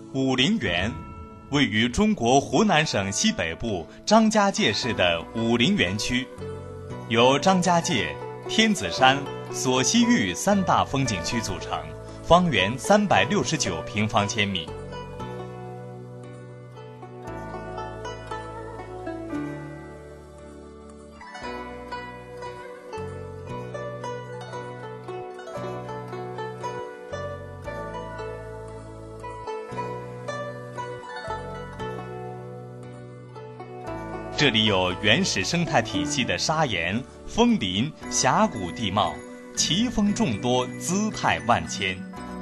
武陵源位于中国湖南省西北部张家界市的武陵源区，由张家界、天子山、索溪峪三大风景区组成，方圆369平方千米。这里有原始生态体系的砂岩、枫林、峡谷地貌，奇峰众多，姿态万千。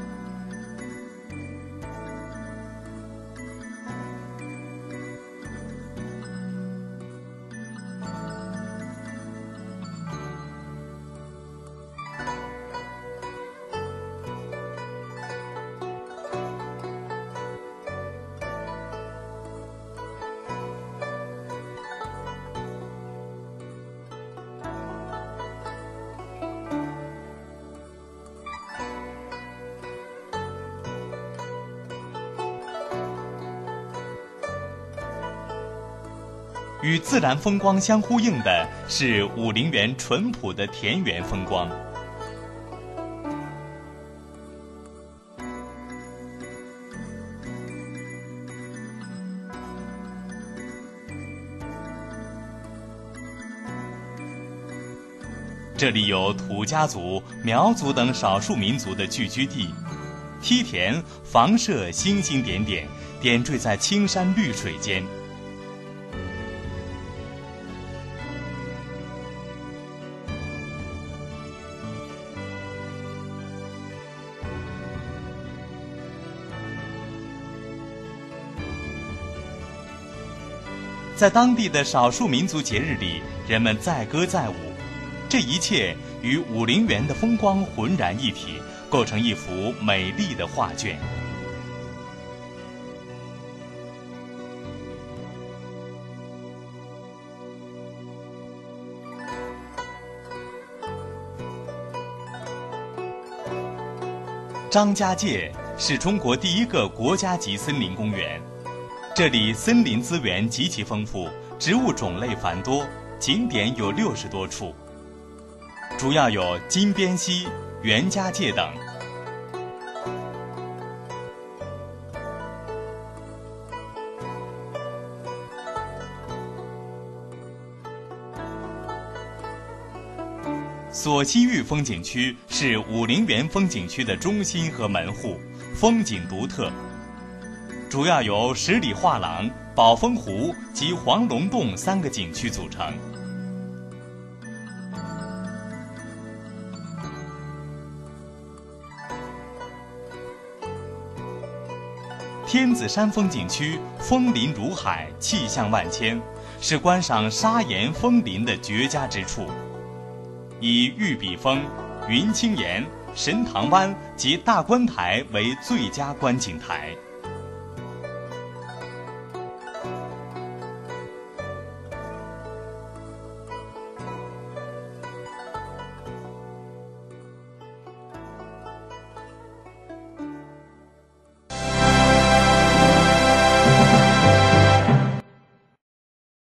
与自然风光相呼应的是武陵源淳朴的田园风光。这里有土家族、苗族等少数民族的聚居地，梯田、房舍星星点点，点缀在青山绿水间。在当地的少数民族节日里，人们载歌载舞，这一切与武陵源的风光浑然一体，构成一幅美丽的画卷。张家界是中国第一个国家级森林公园。这里森林资源极其丰富，植物种类繁多，景点有60多处，主要有金边溪、袁家界等。索溪峪风景区是武陵源风景区的中心和门户，风景独特。主要由十里画廊、宝峰湖及黄龙洞3个景区组成。天子山风景区枫林如海，气象万千，是观赏砂岩枫林的绝佳之处，以玉笔峰、云青岩、神堂湾及大观台为最佳观景台。